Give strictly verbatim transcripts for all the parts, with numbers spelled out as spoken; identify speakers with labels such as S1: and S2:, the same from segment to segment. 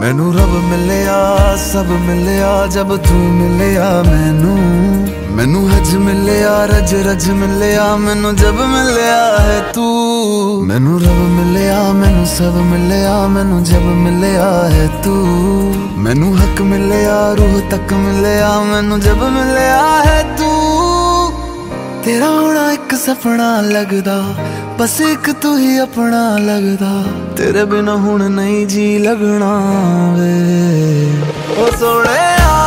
S1: मैनू रब मिलिया सब मिलिया जब तू मिलिया मैनू। मैनू हज मिलिया रज रज मिलिया मैनू जब मिलिया है तू। मैनू रब मिलिया मैनू सब मिलिया मैनू जब मिलिया है तू। मैनू हक मिलिया रूह तक मिलिया मैनू जब मिलिया है तू। तेरा होना एक सपना लगदा बस एक तू ही अपना लगदा। तेरे बिना हुण नहीं जी लगना वे ओ सोने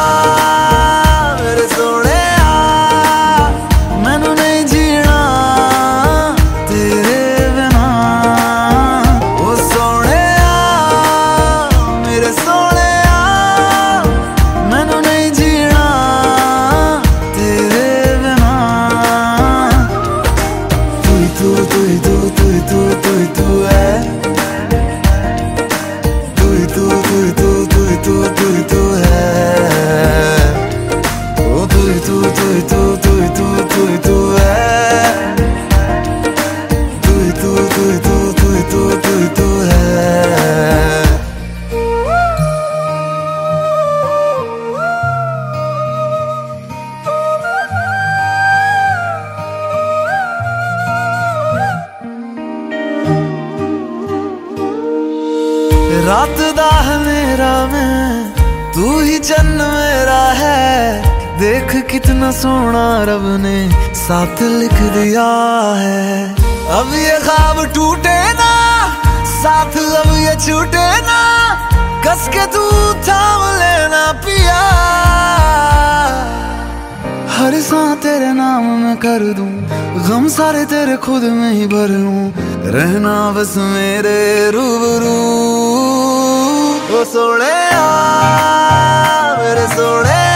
S1: मेरे सोने मैनू नहीं जीना तेरे बिना। ओ सोने मेरे सोने मैनू नहीं जीना तेरे बिना। तू ही तू तू ही तू तू ही तू तू ही तू है। तू ही तू तू ही तू तू ही तू तू ही तू है। ओ तू ही तू तू ही तू तू ही तू तू ही तू है। तू ही तू तू ही तू तू ही तू तू ही तू है। रात दा मेरा मैं तू ही चन्न मेरा है। देख कितना सोना रब ने साथ लिख दिया है। अब ये ख्वाब टूटे ना साथ अब ये छूटे ना। कस के तू थाम लेना पिया। हर सांस तेरे नाम में कर दूं गम सारे तेरे खुद में ही भर लूं। रहना बस मेरे रूबरू ओ सोने मेरे सोने।